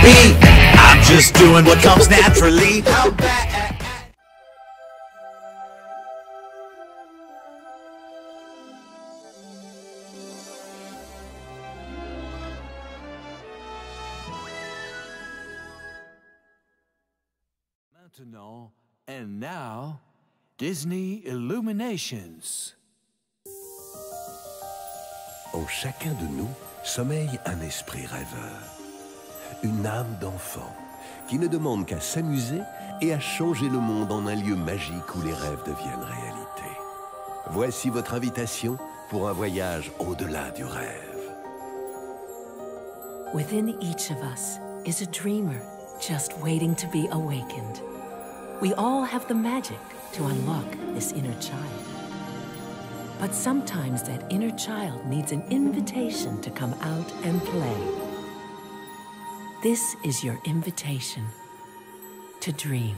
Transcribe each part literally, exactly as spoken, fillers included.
be. I'm just doing what comes naturally. How bad? Maintenant, and now, Disney Illuminations. En chacun de nous sommeille un esprit rêveur, une âme d'enfant qui ne demande qu'à s'amuser et à changer le monde en un lieu magique où les rêves deviennent réalité. Voici votre invitation pour un voyage au-delà du rêve. Within each of us is a dreamer just waiting to be awakened. We all have the magic to unlock this inner child. But sometimes that inner child needs an invitation to come out and play. This is your invitation to dream.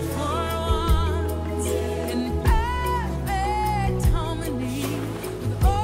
Oh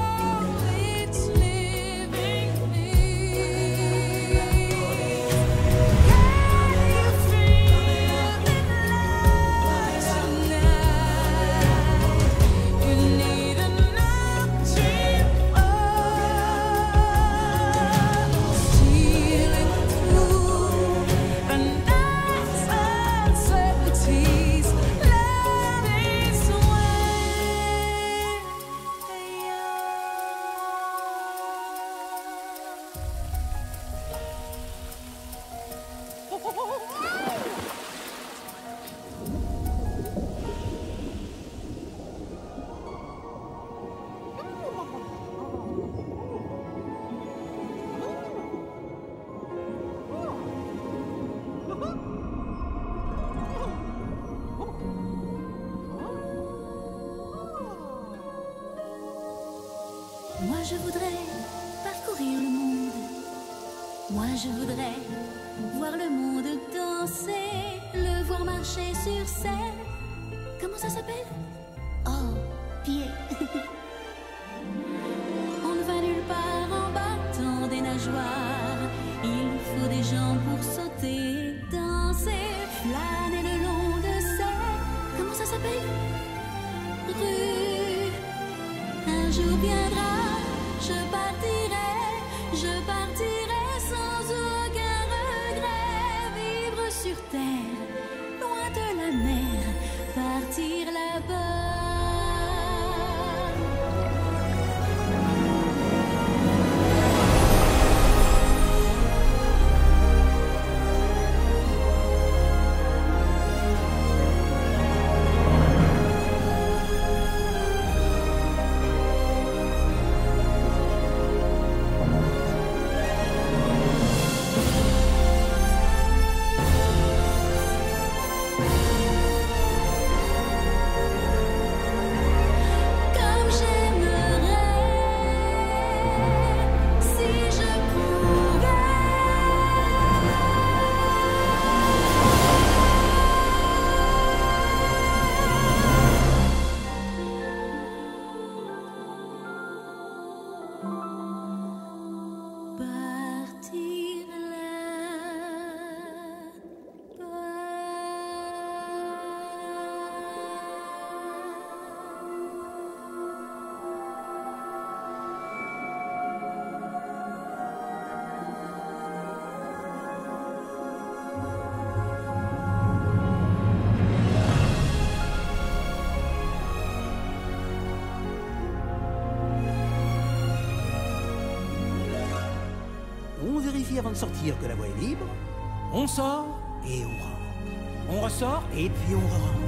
Moi je voudrais parcourir le monde. Moi je voudrais voir le monde danser, le voir marcher sur scène. Comment ça s'appelle? Oh, pied. On ne va nulle part en battant des nageoires. Il faut des gens pour sauter, danser, flâner le long de ces... Comment ça s'appelle? Rue. Un jour viendra, je partirai, je partirai sans aucun regret. Vivre sur terre, loin de la mer, partir là-bas. Avant de sortir que la voie est libre. On sort Et on rentre. On ressort Et puis on rentre.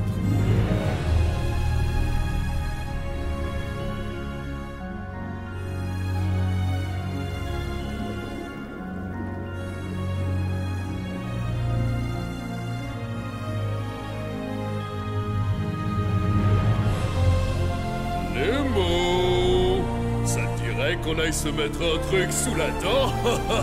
Nemo, ça te dirait qu'on aille se mettre un truc sous la dent?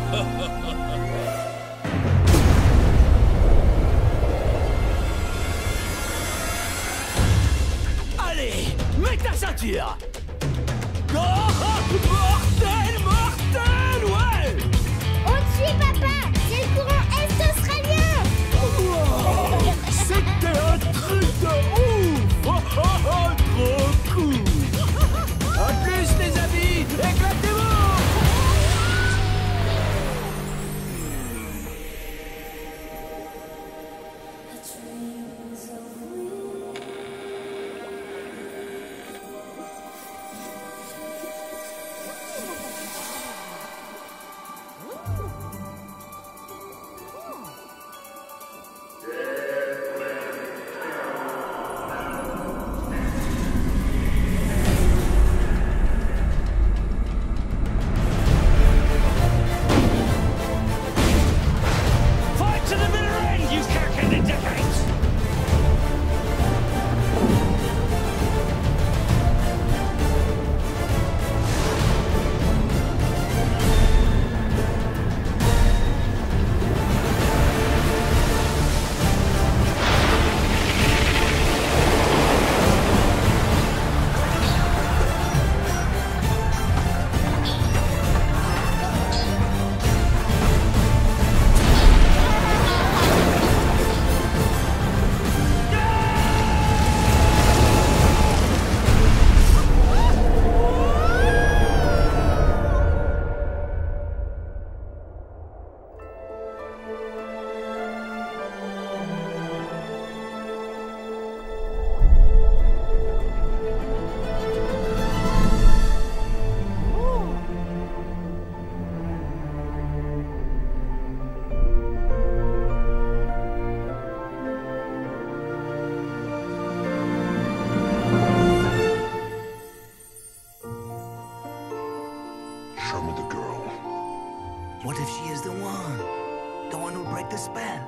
Allez, mets ta ceinture. Oh, mortel, mortel, ouais. On te suit, papa. C'est le courant est-australien. Wow, c'était un truc de ouf. Oh, oh, oh, trop cool. À plus, les amis, éclatez-vous. What if she is the one? The one who'll break the spell?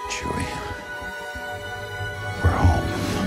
Chewie, we're home.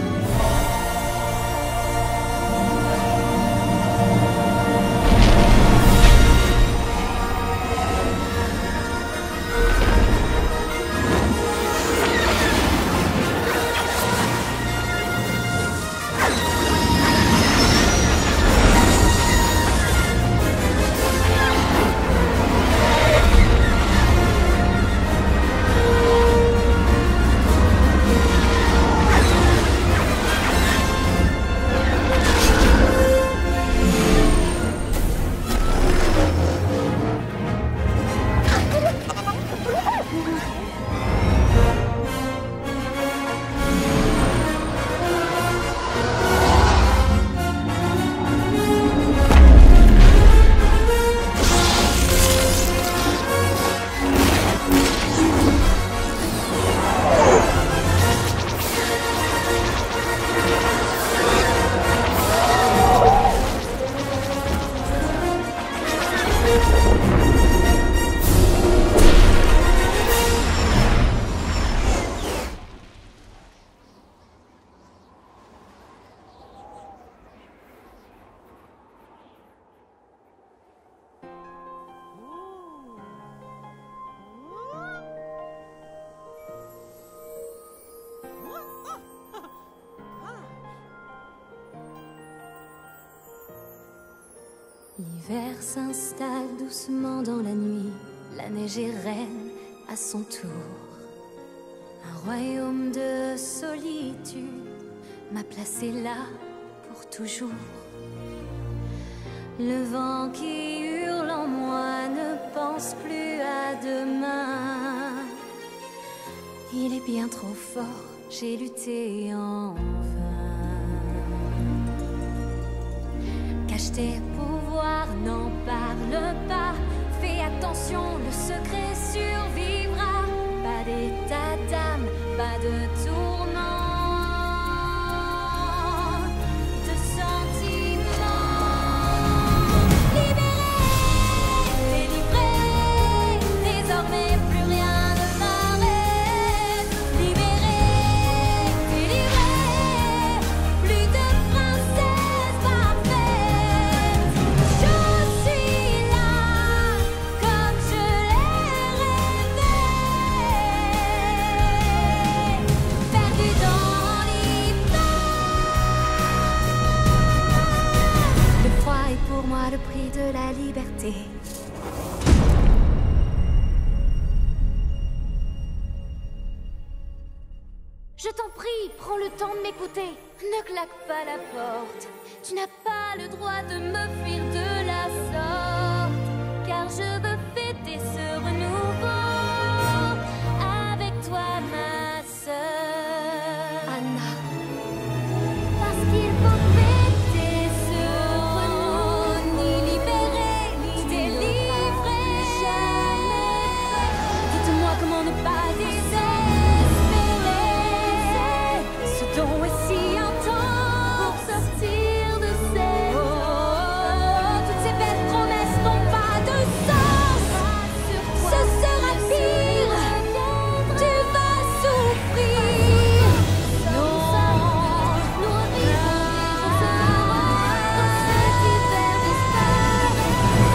L'hiver s'installe doucement dans la nuit, la neige est reine à son tour. Un royaume de solitude m'a placé là pour toujours. Le vent qui hurle en moi ne pense plus à demain. Il est bien trop fort, j'ai lutté en vain. Cache tes pouvoirs, n'en parle pas. Fais attention, le secret survivra. Pas d'état d'âme, pas de tourment, de sentiments. Libéré, délivré, désormais plus rien ne m'arrête. Libéré, délivré, plus de princesse parfaite. Je suis là, comme je l'ai rêvé. Perdu dans l'hiver. Le froid est pour moi le prix de la liberté. Je t'en prie, prends le temps de m'écouter. Ne claque pas la porte. Tu n'as pas le droit de me fuir de la sorte. Car je veux fêter ce renouveau avec toi, ma sœur. Anna. Parce qu'il faut fêter ce renouveau. Ni libéré, ni délivré. Dites-moi comment ne pas désespérer. Ce don est si intense pour sortir de cette eau. Toutes ces belles promesses n'ont pas de sens. Ce sera pire. Tu vas souffrir. Non, nous revivrons quand cet hiver disparaît.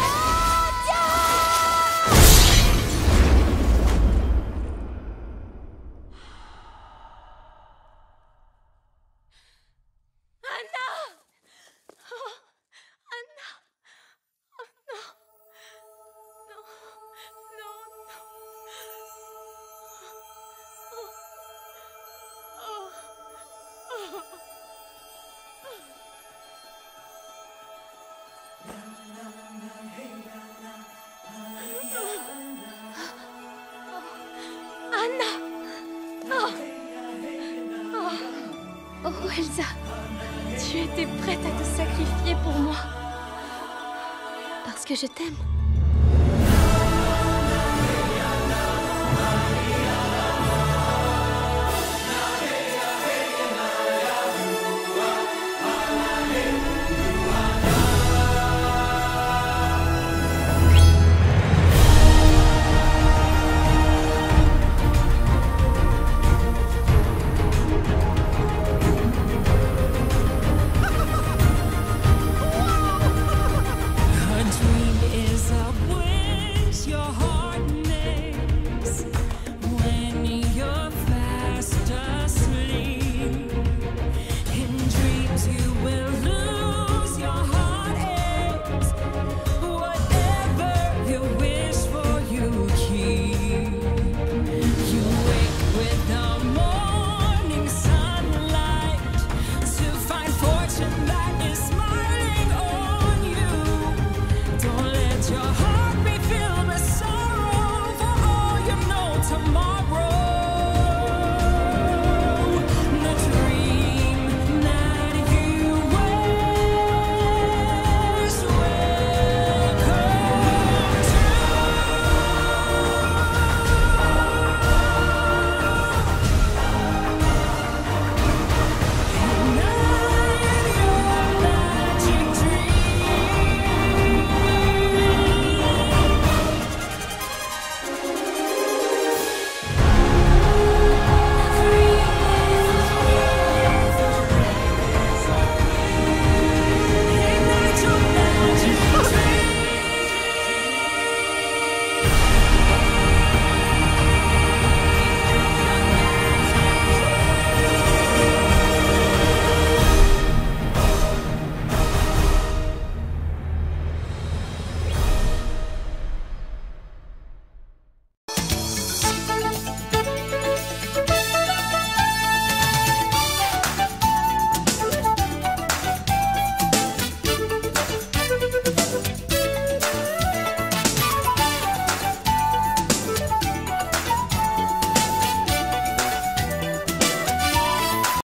Anna! Oh, Anna! Oh non! Non! Non! Non! Oh! Oh! Anna! Oh! Oh! Oh, Elsa! Tu étais prête à te sacrifier pour moi. Parce que je t'aime.